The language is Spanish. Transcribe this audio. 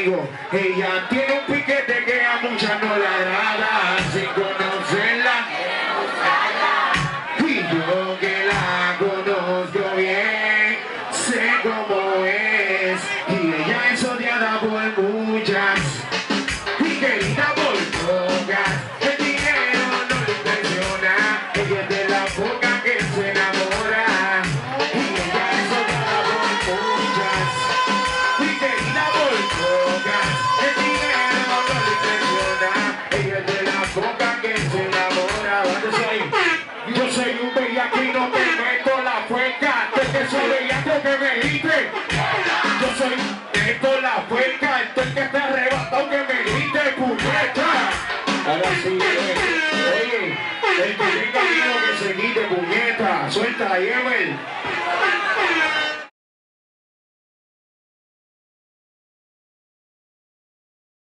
conmigo. Ella tiene un piquete que a muchas no le agrada, sin conocerla. Y yo que la conozco bien, sé cómo es. Y ella es odiada por muchas y querida por pocas. El dinero no le impresiona, ella es de la poca que se enamora. Y ella es odiada por muchas y querida por pocas. El dinero no le impresiona, ella es de la poca que se enamora. ¿Dónde soy? Yo soy un bellaquino que meto la fuerza, que soy bellaco que me grite. Yo soy meto la fuerza, estoy que está arrebatado que me grite, puñeta. Ahora sí, oye, el que tenga miedo que se quite, puñeta. Suelta, Ever.